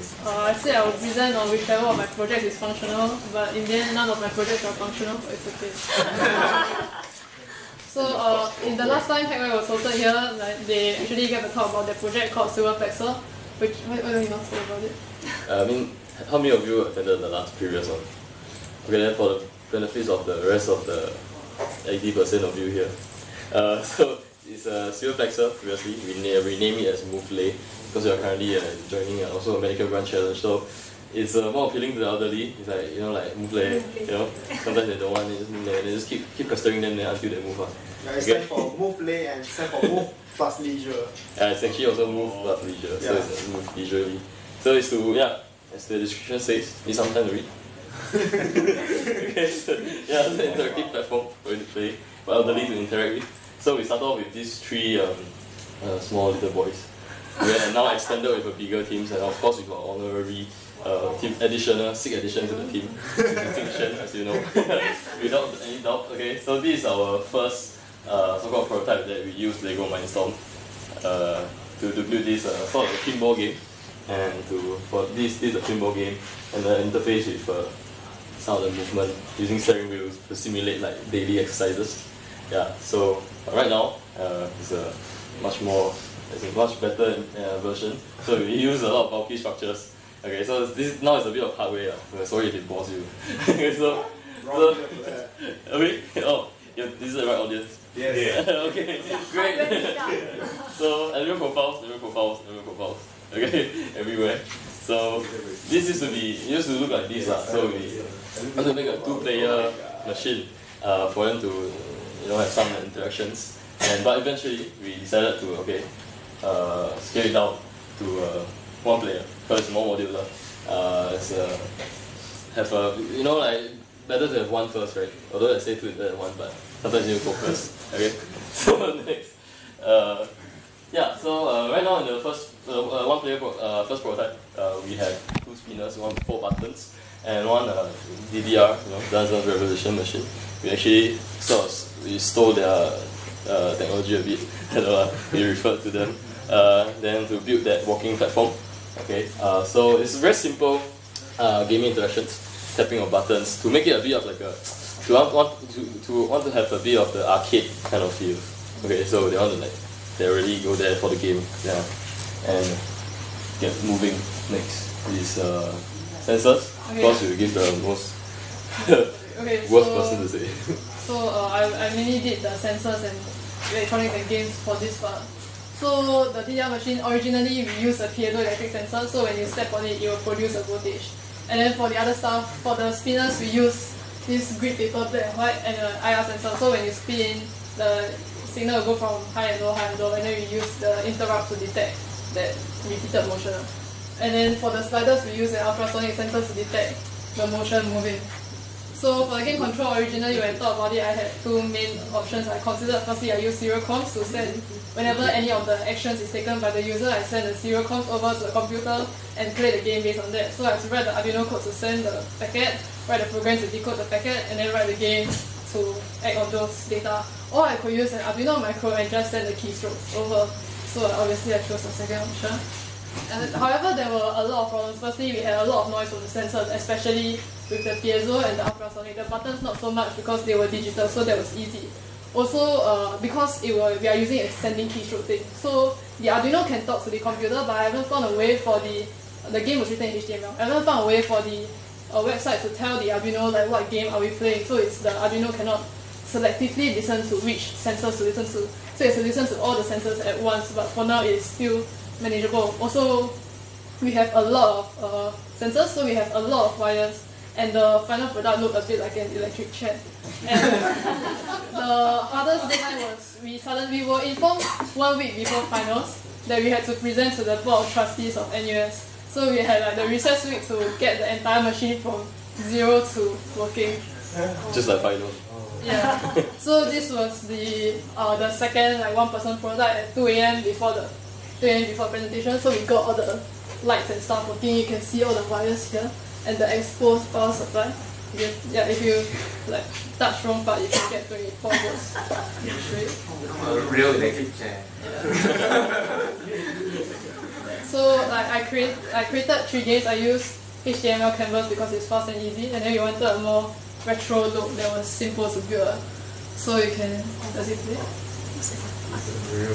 I said I would present on whichever of my projects is functional, but in the end, none of my projects are functional, but it's okay. So in the last time Hackwagon was hosted here, like, they actually gave a talk about their project called Silver Flexor, which, why don't you not say about it? I mean, how many of you attended the last previous one? Okay, then for the benefits of the rest of the 80% of you here. So it's Silver Flexor previously, we rename it as MoveLay because we are currently joining also a medical grant challenge. So it's more appealing to the elderly. It's like, like MoveLay, sometimes they don't want it, they just keep pestering them until they move on. Yeah, it stands for MoveLay and stands for Move plus Leisure. Yeah, it's actually also Move plus Leisure, so it's Move leisurely. So it's to, as the description says, need some time to read. Okay, so, it's an interactive platform for you to play, for elderly to interact with. So we started off with these 3 small little boys. We are now extended with a bigger teams, and of course we got honorary team additional, 6 addition to the team, distinction, as you know, without any doubt. Okay, so this is our first so-called prototype that we use Lego Mindstorm to build this sort of a pinball game, and for this is a pinball game, and the interface with some of the movement using steering wheels to simulate like daily exercises. Yeah, so right now it's a much better version. So we use a lot of bulky structures. Okay, so now it's a bit of hardware. Sorry if it bores you. Okay, so okay, this is the right audience. Yes. Yeah. Okay, great. So element profiles. Okay, everywhere. So this used to look like this. So we want to make a 2-player machine for them to have some interactions. But eventually we decided to scale it down to 1 player because it's more modular. Better to have 1 first, right? Although I say 2 is better than 1, but sometimes you focus. Okay. So next, right now in the first 1 player first prototype, we have 2 spinners, 4 buttons, and 1 DDR, Dance Dance Revolution machine. We actually we stole their technology a bit, we referred to them, then to build that walking platform. Okay, so it's very simple gaming interactions, tapping of buttons to make it a bit of like a want to have a bit of the arcade kind of feel. Okay, so they want to they really go there for the game, and get moving. Next is sensors. Of course, we give the most worst person to say. So I mainly did the sensors and electronics and games for this part. So the DDR machine, originally we used a piezoelectric sensor, so when you step on it, it will produce a voltage. And then for the other stuff, for the spinners, we use this grid paper, black and white, and an IR sensor. So when you spin, the signal will go from high and low, and then we use the interrupt to detect that repeated motion. And then for the sliders, we use an ultrasonic sensor to detect the motion moving. So for the game control, originally when I thought about it, I had 2 main options I considered. Firstly, I use serial comms to send, whenever any of the actions is taken by the user, I send the serial comms over to the computer and play the game based on that. So I have to write the Arduino code to send the packet, write the program to decode the packet, and then write the game to act on those data. Or I could use an Arduino micro and just send the keystrokes over. So obviously I chose the second option. However, there were a lot of problems. Firstly, we had a lot of noise from the sensors, especially with the piezo and the ultrasonic. The buttons not so much because they were digital, so that was easy. Also, because we are using a sending keystroke thing, so the Arduino can talk to the computer, but I haven't found a way for the game was written in HTML. I haven't found a way for the website to tell the Arduino what game are we playing. So it's the Arduino cannot selectively listen to which sensors to listen to. So it's to listen to all the sensors at once. But for now, it's still manageable. Also, we have a lot of sensors, so we have a lot of wires, and the final product looked a bit like an electric chair. And the hardest deadline was we were informed 1 week before finals that we had to present to the board of trustees of NUS. So we had the recess week to get the entire machine from 0 to working. Just like finals. Yeah. So this was the second 1-person prototype at 2 AM before presentation. So we got all the lights and stuff working. You can see all the wires here and the exposed power supply. If you touch wrong part, you can get 24 volts. A real electric chair. Yeah. So like I created 3 games. I used HTML canvas because it's fast and easy, and then we wanted a more retro look that was simple to build. So you can, does it play? Real.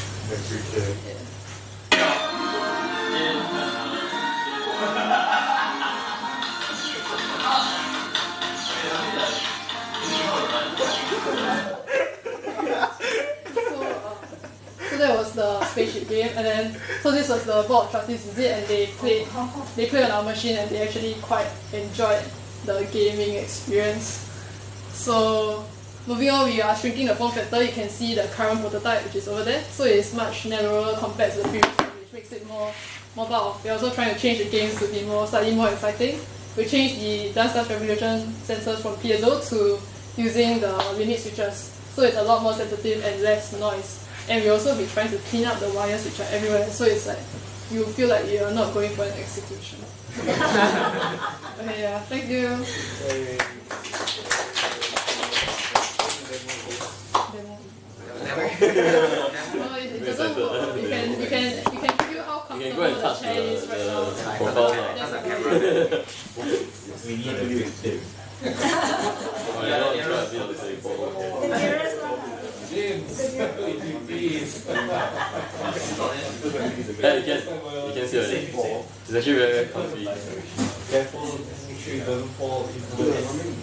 So that was the spaceship game, and then so this was the Board of Trustees visit, and they played on our machine, and they actually quite enjoyed the gaming experience. So moving on, we are shrinking the form factor. You can see the current prototype, which is over there. So it's much narrower compared to the previous one, which makes it more powerful. We're also trying to change the games to be slightly more exciting. We changed the Dance Dance Revolution sensors from piezo to using the limit switches. So it's a lot more sensitive and less noise. And we also be trying to clean up the wires which are everywhere. So it's like you feel like you're not going for an execution. Okay, yeah, thank you. No, it doesn't work. You can feel how comfortable the chair is right now. Profile. We need to use it. Yeah, you can see already. It's actually very, very comfy. Careful, make sure it doesn't fall into the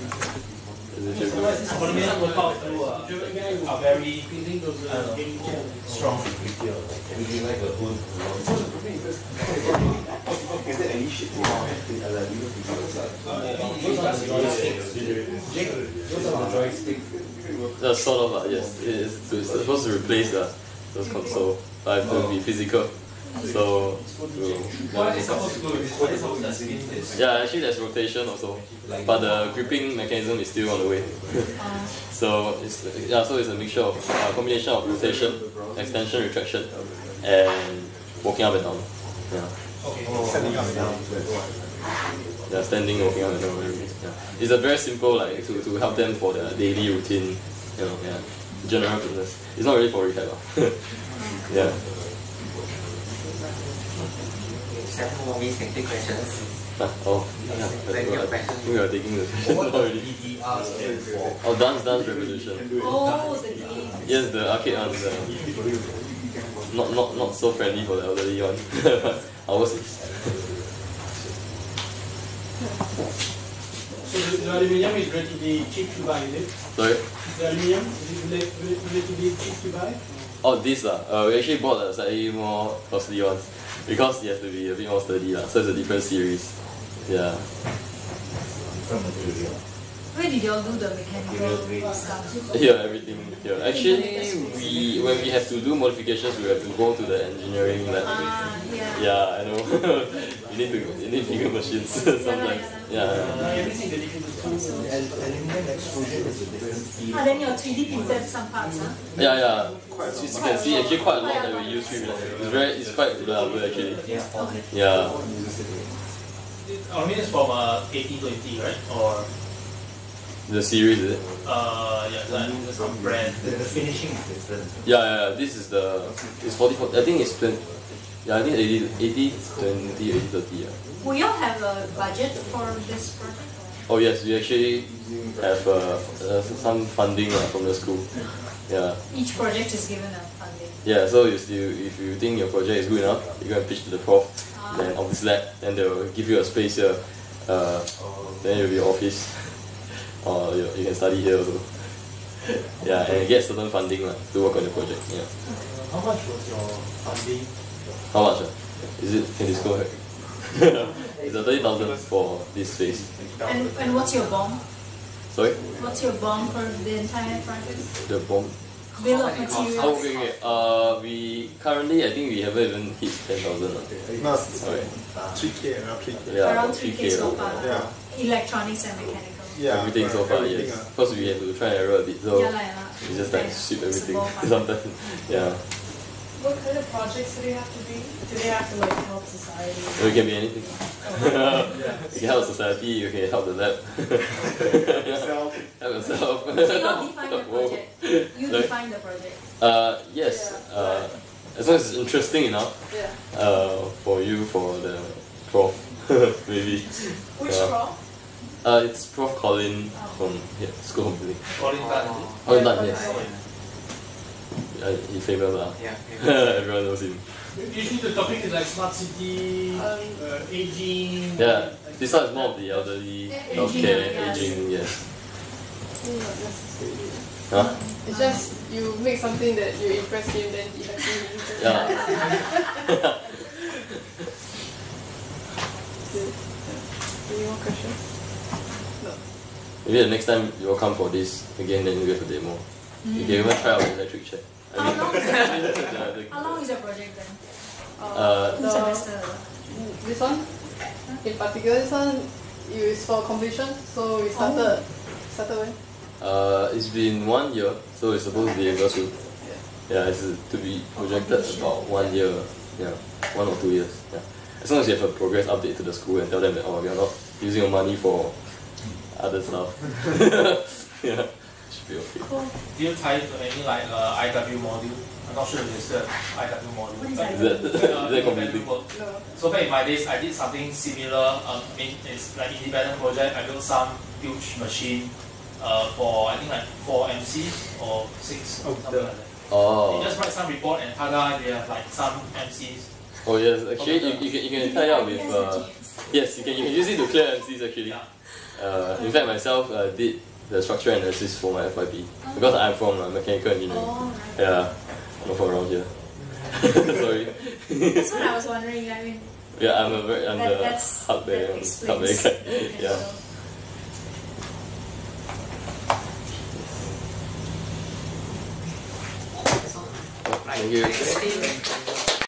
Automated workout are very strong. Would you like a hood? Is there any shit? Those are the joysticks. Sort of, yes. It's supposed to replace those console, but I have to be physical. So, yeah, actually there's rotation also, but the gripping mechanism is still on the way. So it's a mixture of combination of rotation, extension, retraction, and walking up and down. Yeah. Yeah, standing, walking up and down. Yeah. It's a very simple like to help them for their daily routine. You know, yeah, general fitness. It's not really for rehab. Yeah. 7 more minutes can take questions. Oh, yeah. Then your I question. think we are taking the question already. Oh, Dance Dance Revolution. Oh, the game. Yes, the arcade one. Not so friendly for the elderly one. But ours is. So the aluminium is relatively cheap to buy, is it? Sorry? The aluminium is relatively cheap to buy? Oh, this we actually bought a slightly more costly one because it has to be a bit more sturdy so it's a different series. Yeah. Where did y'all do the mechanical stuff? Here, everything here. Actually, when we have to do modifications, we have to go to the engineering lab. Yeah. Yeah, I know. you need bigger machines sometimes. Yeah. Everything dedicated to Aluminum extrusion is a different field. Then your 3D printed some parts, huh? Yeah. As you can see, actually quite a lot that we use. It's quite reliable actually. Yeah. aluminium is from 1820, right? Or The series, is it? yeah, like some brand. The finishing is different. Yeah. This is it's 44. I think it's 20. Yeah, I think 80, 20, 80, 30. Yeah. Will y'all have a budget for this project? Oh yes, we actually have some funding from the school. Yeah. Each project is given a funding. Yeah. So if you think your project is good enough, you go and pitch to the prof, then of this lab, then they will give you a space here. Then it will be your office, or you can study here also. Yeah, and get certain funding to work on the project. Yeah. How much was your funding? How much? Is it? Can disclose? It's 30,000 for this space. And what's your BOM? Sorry? What's your BOM for the entire project? The bomb. Bill of materials? Oh, okay. We currently, I think we haven't even hit 10,000. No, Sorry. 3K, around 3K. Yeah, Around about 3K so far. Yeah. Electronics and mechanical. Yeah, Everything so far, everything, yes. Because we have to try and error a bit, so Yeah, like, we just like yeah. sweep It's everything more fun. sometimes. Yeah. What kind of projects do they have to be? Do they have to like help society? It can be anything. You can help society, you can help the lab. Self. Help yourself. So you define the Whoa. project. You Sorry? define the project. Yes. as long as it's interesting enough. Yeah. For you, for the prof, maybe. Which Yeah. prof? It's Prof Colin from School Computing. Colin Tan. Colin Tan, Yeah, yes. Colin. He's famous lah. Yeah. Everyone knows him. Usually the topic is like smart city, aging. Yeah, this one is more of the elderly, healthcare, aging, yes. Not necessarily. Huh? It's just you make something that you impress him, then eventually you do. Yeah. Any more questions? No. Maybe the next time you will come for this again, then you get a demo. You can even try out the electric chair. How long is the- How long is your project then? Two The- semesters. This one, in particular, this one is for completion. So we started when? It's been 1 year, so it's supposed to be able to. Yeah, it's to be projected about 1 year. Yeah, 1 or 2 years. Yeah. As long as you have a progress update to the school and tell them that we are not using your money for other stuff. Yeah, should be okay. Do you tie to any like IW module? I'm not sure if it's the IW module. What is But, Is that independent completely? work. No. So back in my days, I did something similar. It's like independent project. I built some huge machine for I think like 4 MCs or 6, something like that. You Oh. just write some report and tada, they have like some MCs. Oh yes, actually you can tie out with yes, you can use it to clear MCs actually. In fact myself did the structure analysis for my FYP because I'm from mechanical engineering. Oh, right. Yeah, not from around here. Sorry. That's what I was wondering. I mean, Yeah, I'm the that's hardware that explains hardware guy. it. Yeah. Right. Thank you. Thank you.